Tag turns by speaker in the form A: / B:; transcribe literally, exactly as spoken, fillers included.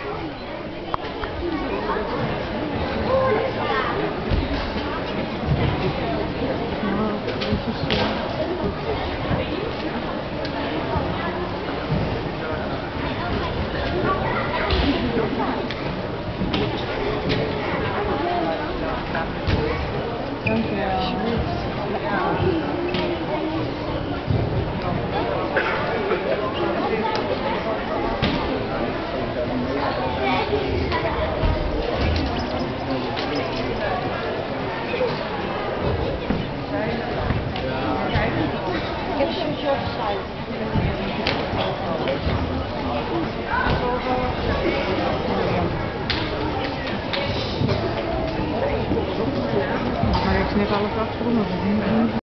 A: Dankjewel. Ik heb een shirtje opgezet. Maar ik net alles afgerond.